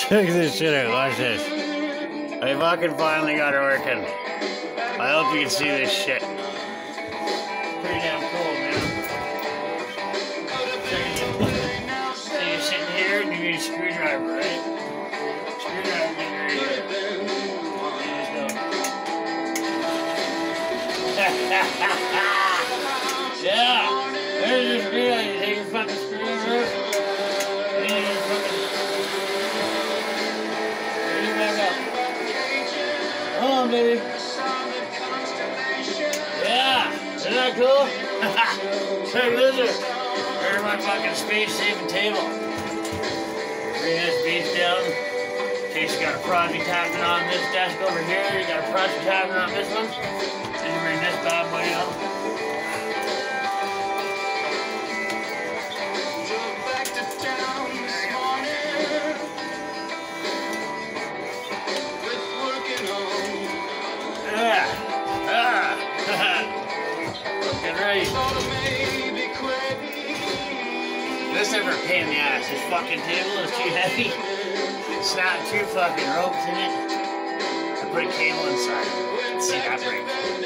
Check this shit out. Watch this. I fucking finally got it working. I hope you can see this shit. Pretty damn cool, man. So you're sitting here and you need a screwdriver, right? Screwdriver getting right here. Yeah! There's your screwdriver. You take your fucking screwdriver. And you just fucking... Bring it back up. Hold on, baby. Yeah! Isn't that cool? Check this out. There's my fucking space-saving table. Bring this beast down. In case you got a project happening on this desk over here, you got a project happening on this one. Then you bring this bad boy up. Looking right. This never a pain in the ass. This fucking table is too heavy. Snap 2 fucking ropes in it. I put a cable inside. See that break.